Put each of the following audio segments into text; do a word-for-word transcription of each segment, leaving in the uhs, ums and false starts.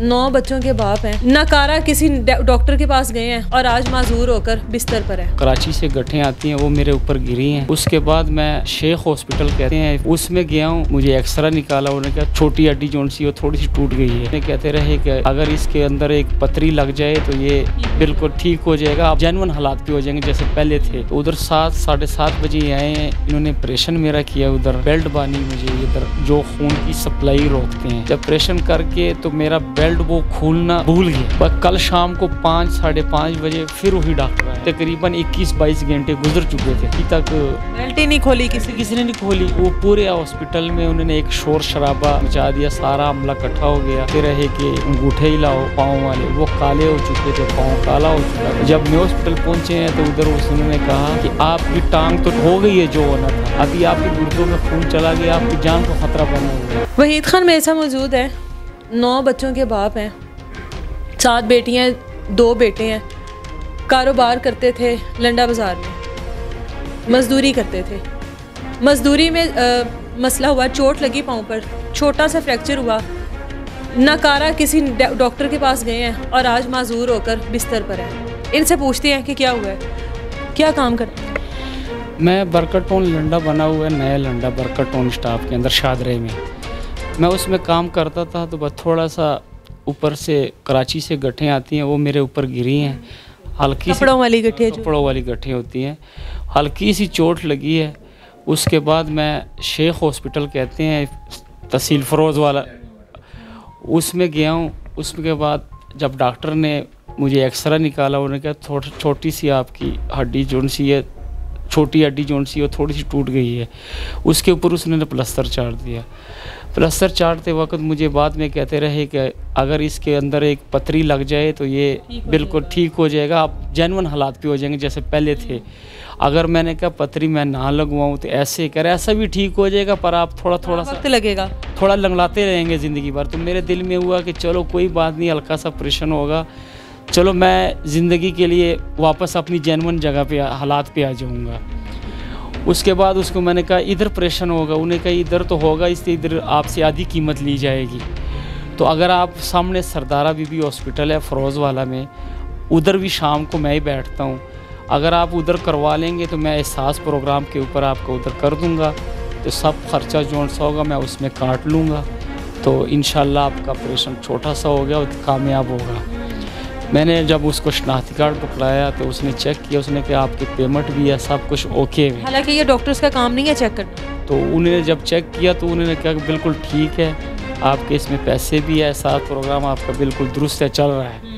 नौ बच्चों के बाप हैं, नकारा किसी डॉक्टर के पास गए हैं और आज माजूर होकर बिस्तर पर है। कराची से गठें आती हैं, वो मेरे ऊपर गिरी हैं। उसके बाद मैं शेख हॉस्पिटल कहते हैं, उसमें गया हूँ। मुझे एक्सरा निकाला, उन्होंने कहा छोटी हड्डी जोन सी वो थोड़ी सी टूट गई है। कहते रहे कि अगर इसके अंदर एक पतरी लग जाए तो ये बिल्कुल ठीक हो जाएगा, आप जेन्युइन हालात पे हो जाएंगे जैसे पहले थे। तो उधर सात साढ़े सात बजे आए हैं, इन्होंने ऑपरेशन मेरा किया, उधर बेल्ट बानी मुझे इधर जो खून की सप्लाई रोकते हैं। जब ऑपरेशन करके तो मेरा बेल्ट वो खोलना भूल गया। बस कल शाम को पाँच साढ़े पाँच बजे फिर वही डॉक्टर आए। तकरीबन इक्कीस बाईस घंटे गुजर चुके थे, अभी तक बेल्ट ही नहीं खोली, किसी किसी ने नहीं खोली। वो पूरे हॉस्पिटल में उन्होंने एक शोर शराबा मचा दिया, सारा अमला इकट्ठा हो गया। फिर रहे कि अंगूठे ही लाओ पाँव वाले, वो काले हो चुके थे, पाँव काला हो चुका था। जब मैं हॉस्पिटल पहुंचे हैं तो उधर उन्होंने कहा कि आपकी टांग तो हो गई है जो होना था, अभी आपकी गुर्दों में खून चला गया, आपकी जान को खतरा बना हुआ है। वहीद खान मेरे साथ मौजूद है, नौ बच्चों के बाप हैं, सात बेटियां, दो बेटे हैं। कारोबार करते थे लंडा बाज़ार में, मज़दूरी करते थे। मज़दूरी में आ, मसला हुआ, चोट लगी पाँव पर, छोटा सा फ्रैक्चर हुआ। नकारा किसी डॉक्टर के पास गए हैं और आज माजूर होकर बिस्तर पर है। इनसे पूछते हैं कि क्या हुआ है, क्या काम करते हैं। मैं बरकत टाउन लंडा बना हुआ है, नया लंडा बरकत टाउन स्टाफ के अंदर शादरे में मैं उसमें काम करता था। तो बस थोड़ा सा ऊपर से कराची से गठें आती हैं, वो मेरे ऊपर गिरी हैं। हल्की कपड़ों वाली गठें, कपड़ों वाली गठें होती हैं, हल्की सी चोट लगी है। उसके बाद मैं शेख हॉस्पिटल कहते हैं, तहसील फरोज़ वाला, उसमें गया हूँ। उसके बाद जब डॉक्टर ने मुझे एक्सरा निकाला, उन्होंने कहा छोटी सी आपकी हड्डी जोन सी है, छोटी हड्डी जोन सी वो थोड़ी सी टूट गई है। उसके ऊपर उसने प्लस्तर चाट दिया। प्लस्तर चाटते वक्त मुझे बाद में कहते रहे कि अगर इसके अंदर एक पतरी लग जाए तो ये बिल्कुल ठीक हो जाएगा, आप जेन्युइन हालात पे हो जाएंगे जैसे पहले थे। अगर मैंने कहा पतरी मैं ना लगवाऊँ तो ऐसे कर ऐसा भी ठीक हो जाएगा, पर आप थोड़ा थोड़ा सा लगेगा, थोड़ा लंगलाते रहेंगे ज़िंदगी भर। तो मेरे दिल में हुआ कि चलो कोई बात नहीं, हल्का सा ऑपरेशन होगा, चलो मैं ज़िंदगी के लिए वापस अपनी जेन्युइन जगह पे हालात पे आ जाऊँगा। उसके बाद उसको मैंने कहा इधर ऑपरेशन होगा, उन्हें कहा इधर तो होगा, इसलिए इधर आपसे आधी कीमत ली जाएगी। तो अगर आप सामने सरदारा बीबी हॉस्पिटल है फरोज़ वाला में, उधर भी शाम को मैं ही बैठता हूँ, अगर आप उधर करवा लेंगे तो मैं एहसास प्रोग्राम के ऊपर आपको उधर कर दूँगा, तो सब खर्चा जो सा होगा मैं उसमें काट लूँगा। तो इंशाल्लाह आपका ऑपरेशन छोटा सा हो गया और कामयाब होगा। मैंने जब उसको शनाख्ती कार्ड पकड़ाया तो उसने चेक किया, उसने कहा आपकी पेमेंट भी है, सब कुछ ओके है। हालांकि ये डॉक्टर्स का काम नहीं है चेक करना। तो उन्होंने जब चेक किया तो उन्होंने कहा कि बिल्कुल ठीक है, आपके इसमें पैसे भी है, साथ प्रोग्राम आपका बिल्कुल दुरुस्त है, चल रहा है।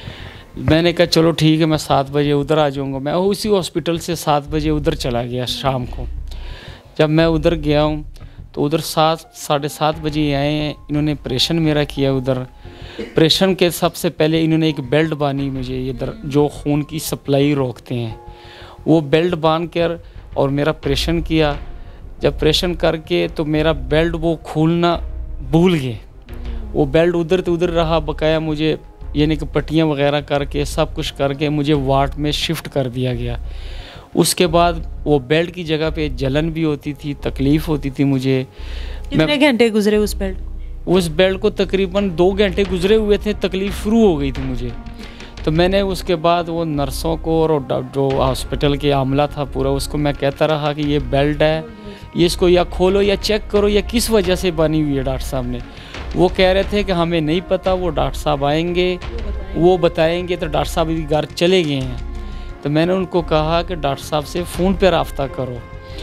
मैंने कहा चलो ठीक है, मैं सात बजे उधर आ जाऊँगा। मैं उसी हॉस्पिटल से सात बजे उधर चला गया शाम को। जब मैं उधर गया हूँ तो उधर सात साढ़े सात बजे आए हैं, इन्होंने ऑपरेशन मेरा किया। उधर ऑपरेशन के सबसे पहले इन्होंने एक बेल्ट बानी मुझे इधर जो खून की सप्लाई रोकते हैं, वो बेल्ट बांध कर और मेरा ऑपरेशन किया। जब ऑपरेशन करके तो मेरा बेल्ट वो खोलना भूल गए, वो बेल्ट उधर तो उधर रहा, बकाया मुझे यानी कि पट्टियाँ वगैरह करके सब कुछ करके मुझे वार्ड में शिफ्ट कर दिया गया। उसके बाद वो बेल्ट की जगह पे जलन भी होती थी, तकलीफ़ होती थी मुझे। कितने घंटे गुजरे उस बेल्ट उस बेल्ट को? तकरीबन दो घंटे गुजरे हुए थे, तकलीफ़ शुरू हो गई थी मुझे। तो मैंने उसके बाद वो नर्सों को और जो हॉस्पिटल के आमला था पूरा, उसको मैं कहता रहा कि ये बेल्ट है, ये इसको या खोलो या चेक करो, या किस वजह से बनी हुई है। डॉक्टर साहब ने वो कह रहे थे कि हमें नहीं पता, वो डॉक्टर साहब आएंगे वो बताएंगे। तो डॉक्टर साहब भी घर चले गए हैं। तो मैंने उनको कहा कि डॉक्टर साहब से फ़ोन पे राब्ता करो।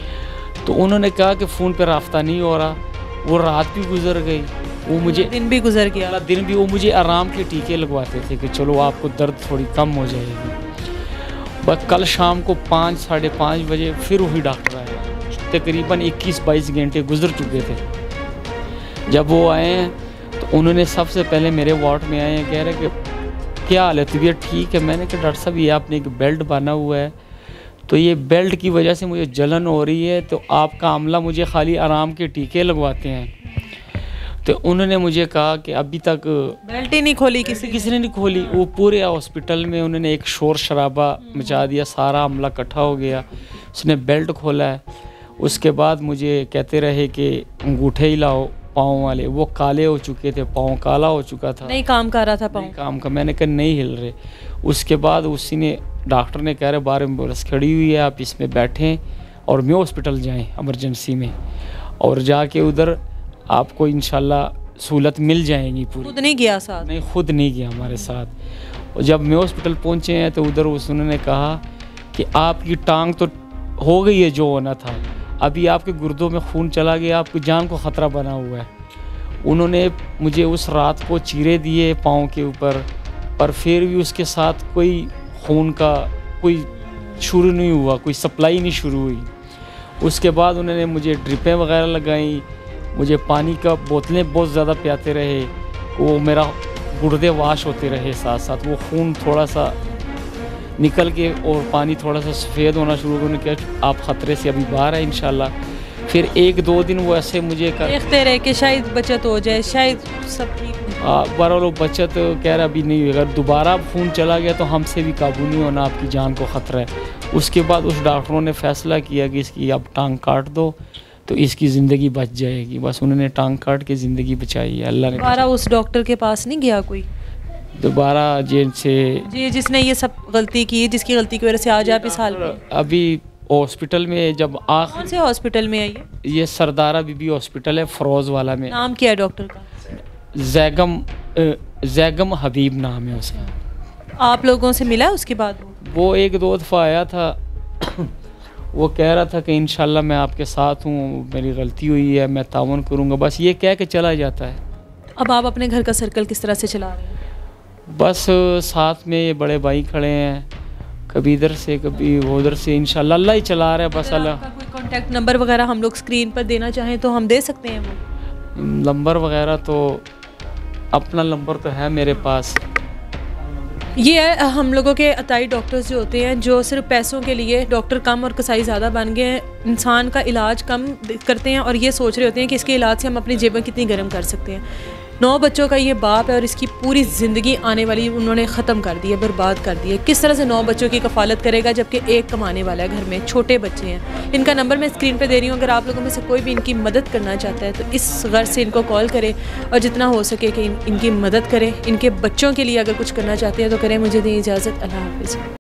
तो उन्होंने कहा कि फ़ोन पे राब्ता नहीं हो रहा। वो रात भी गुजर गई, वो मुझे दिन भी गुजर गया, दिन भी वो मुझे आराम के टीके लगवाते थे कि चलो आपको दर्द थोड़ी कम हो जाएगी। बस कल शाम को पाँच साढ़े पाँच बजे फिर वही डॉक्टर आए। तकरीबन इक्कीस बाईस घंटे गुजर चुके थे। जब वो आए हैं तो उन्होंने सबसे पहले मेरे वार्ड में आए हैं, कह रहे कि क्या हाल है, तबीयत ठीक है? मैंने कहा डॉक्टर साहब ये आपने एक बेल्ट बांधा हुआ है, तो ये बेल्ट की वजह से मुझे जलन हो रही है, तो आपका अमला मुझे खाली आराम के टीके लगवाते हैं। तो उन्होंने मुझे कहा कि अभी तक बेल्ट ही नहीं खोली, किसी किसी ने नहीं खोली। वो पूरे हॉस्पिटल में उन्होंने एक शोर शराबा मचा दिया, सारा अमला इकट्ठा हो गया, उसने बेल्ट खोला है। उसके बाद मुझे कहते रहे कि अंगूठे ही लाओ पाँव वाले, वो काले हो चुके थे, पाँव काला हो चुका था, नहीं काम कर रहा था पाँव। नहीं काम का। मैंने कहा नहीं हिल रहे। उसके बाद उसी ने डॉक्टर ने कह रहे बाहर एम्बुलेंस खड़ी हुई है, आप इसमें बैठें और मैं हॉस्पिटल जाएं इमरजेंसी में, और जाके उधर आपको इंशाल्लाह सहूलत मिल जाएगी पूरी। खुद नहीं गया साथ? नहीं, खुद नहीं गया हमारे साथ। और जब मैं हॉस्पिटल पहुँचे हैं तो उधर उस उन्होंने कहा कि आपकी टांग तो हो गई है जो होना था, अभी आपके गुर्दों में खून चला गया, आपकी जान को ख़तरा बना हुआ है। उन्होंने मुझे उस रात को चीरे दिए पाँव के ऊपर, पर फिर भी उसके साथ कोई खून का कोई शुरू नहीं हुआ, कोई सप्लाई नहीं शुरू हुई। उसके बाद उन्होंने मुझे ड्रिपें वगैरह लगाई, मुझे पानी का बोतलें बहुत ज़्यादा पियाते रहे, वो मेरा गुर्दे वाश होते रहे साथ साथ, वो खून थोड़ा सा निकल के और पानी थोड़ा सा सफ़ेद होना शुरू हो। उन्होंने कहा आप ख़तरे से अभी बाहर है इंशाल्लाह। फिर एक दो दिन वो ऐसे मुझे कर देखते रहे कि शायद बचत हो जाए, शायद सब ठीक हो। बारह लोग बचत कह रहे अभी नहीं, अगर दोबारा खून चला गया तो हमसे भी काबू नहीं होना, आपकी जान को ख़तरा है। उसके बाद उस डॉक्टरों ने फैसला किया कि इसकी आप टांग काट दो तो इसकी ज़िंदगी बच जाएगी। बस उन्होंने टांग काट के ज़िंदगी बचाई है, अल्लाह ने। दोबारा उस डॉक्टर के पास नहीं गया कोई दोबारा जेल से? जी, जिसने ये सब गलती की, जिसकी गलती की वजह से आज आप इस हाल में? अभी हॉस्पिटल में जब आखिर कौन से हॉस्पिटल में है ये? ये सरदारा बीबी हॉस्पिटल है फरोज़ वाला में। नाम क्या है डॉक्टर का? जैगम जैगम हबीब नाम है उसका। आप लोगों से मिला उसके बाद? वो वो एक दो दफ़ा आया था वो कह रहा था कि इंशाल्लाह मैं आपके साथ हूँ, मेरी गलती हुई है, मैं तावन करूँगा, बस ये कह के चला जाता है। अब आप अपने घर का सर्कल किस तरह से चला रहे हैं? बस साथ में ये बड़े भाई खड़े हैं, कभी इधर से कभी उधर से, इंशाल्लाह अल्लाह ही चला रहा है बस। अल्लाह आपका कोई कॉन्टैक्ट नंबर वगैरह हम लोग स्क्रीन पर देना चाहें तो हम दे सकते हैं? वो नंबर वगैरह तो अपना नंबर तो है मेरे पास। ये है हम लोगों के अताई डॉक्टर्स जो होते हैं, जो सिर्फ पैसों के लिए डॉक्टर कम और कसाई ज़्यादा बन गए हैं, इंसान का इलाज कम करते हैं और ये सोच रहे होते हैं कि इसके इलाज से हम अपनी जेबें कितनी गर्म कर सकते हैं। नौ बच्चों का ये बाप है और इसकी पूरी ज़िंदगी आने वाली उन्होंने ख़त्म कर दी है, बर्बाद कर दी है। किस तरह से नौ बच्चों की कफ़ालत करेगा जबकि एक कमाने वाला है घर में, छोटे बच्चे हैं। इनका नंबर मैं स्क्रीन पे दे रही हूँ, अगर आप लोगों में से कोई भी इनकी मदद करना चाहता है तो इस गर्ज से इनको कॉल करें और जितना हो सके कि इन, इनकी मदद करें। इनके बच्चों के लिए अगर कुछ करना चाहते हैं तो करें। मुझे दें इजाज़त, अल्लाह हाफ़िज़।